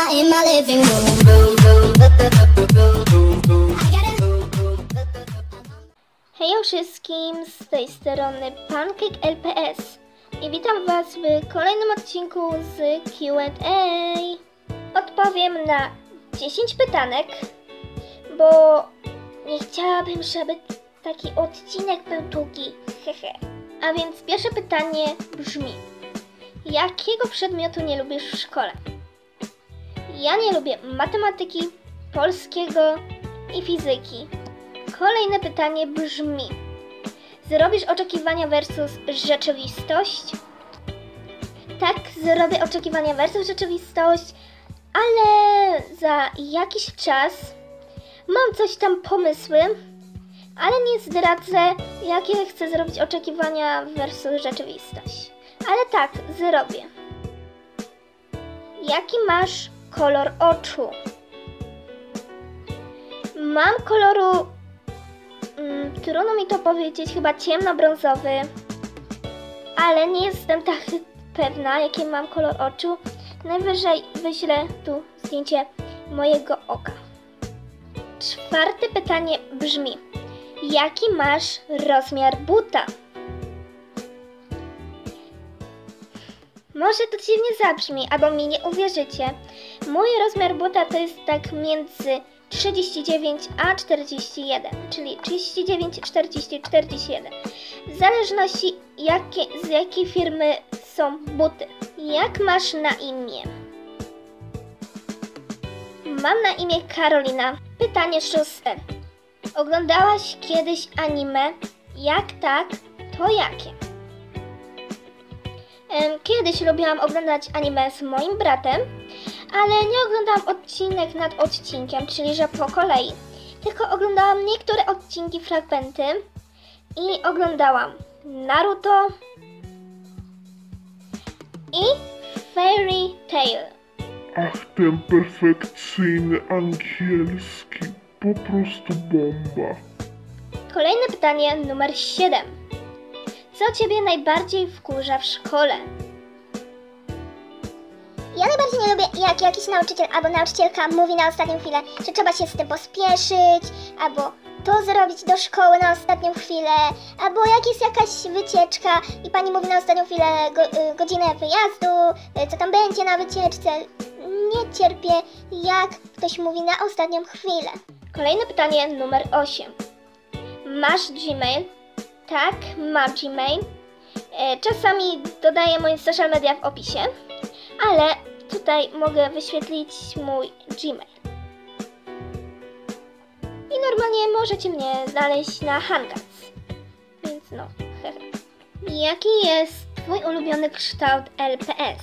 in my living room. Hejo wszystkim, z tej strony Pancake LPS i witam Was w kolejnym odcinku z Q&A. Odpowiem na 10 pytanek, bo nie chciałabym, żeby taki odcinek był długi, hehe. A więc pierwsze pytanie brzmi: jakiego przedmiotu nie lubisz w szkole? Ja nie lubię matematyki, polskiego i fizyki. Kolejne pytanie brzmi: zrobisz oczekiwania versus rzeczywistość? Tak, zrobię oczekiwania versus rzeczywistość, ale za jakiś czas. Mam coś tam pomysły, ale nie zdradzę, jakie chcę zrobić oczekiwania versus rzeczywistość. Ale tak, zrobię. Jaki masz kolor oczu? Mam koloru, trudno mi to powiedzieć, chyba ciemnobrązowy, ale nie jestem tak pewna, jaki mam kolor oczu. Najwyżej wyślę tu zdjęcie mojego oka. Czwarte pytanie brzmi: jaki masz rozmiar buta? Może to dziwnie zabrzmi, albo mi nie uwierzycie. Mój rozmiar buta to jest tak między 39 a 41, czyli 39, 40, 41. W zależności z jakiej firmy są buty. Jak masz na imię? Mam na imię Karolina. Pytanie szóste. Oglądałaś kiedyś anime? Jak tak, to jakie? Kiedyś lubiłam oglądać anime z moim bratem, ale nie oglądałam odcinek nad odcinkiem, czyli że po kolei. Tylko oglądałam niektóre odcinki, fragmenty i oglądałam Naruto i Fairy Tail. Ach, ten perfekcyjny angielski, po prostu bomba. Kolejne pytanie numer 7. Co Ciebie najbardziej wkurza w szkole? Ja najbardziej nie lubię, jak jakiś nauczyciel albo nauczycielka mówi na ostatnią chwilę, że trzeba się z tym pospieszyć, albo to zrobić do szkoły na ostatnią chwilę, albo jak jest jakaś wycieczka i pani mówi na ostatnią chwilę godzinę wyjazdu, co tam będzie na wycieczce. Nie cierpię, jak ktoś mówi na ostatnią chwilę. Kolejne pytanie numer 8. Masz Gmail? Tak, mam Gmail. Czasami dodaję moje social media w opisie, ale tutaj mogę wyświetlić mój Gmail. I normalnie możecie mnie znaleźć na Hangouts. Więc no, hehe. Jaki jest Twój ulubiony kształt LPS?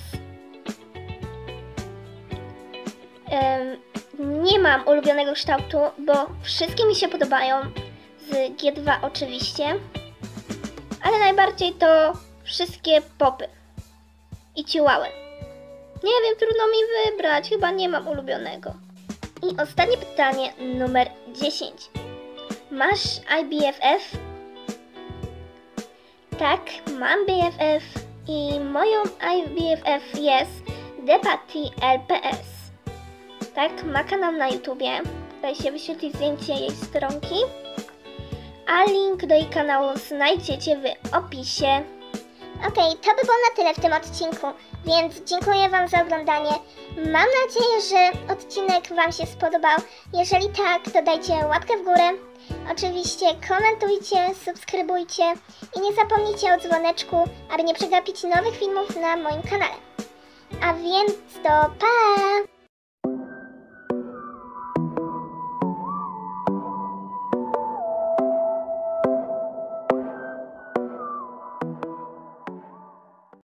Nie mam ulubionego kształtu, bo wszystkie mi się podobają. Z G2 oczywiście. Ale najbardziej to wszystkie popy i ciułały. Nie wiem, trudno mi wybrać, chyba nie mam ulubionego. I ostatnie pytanie numer 10. Masz IBFF? Tak, mam BFF i moją IBFF jest Depati LPS. Tak, ma kanał na YouTubie. Tutaj się wyświetli zdjęcie jej stronki. A link do jej kanału znajdziecie w opisie. Okej, to by było na tyle w tym odcinku, więc dziękuję Wam za oglądanie. Mam nadzieję, że odcinek Wam się spodobał. Jeżeli tak, to dajcie łapkę w górę. Oczywiście komentujcie, subskrybujcie i nie zapomnijcie o dzwoneczku, aby nie przegapić nowych filmów na moim kanale. A więc to pa!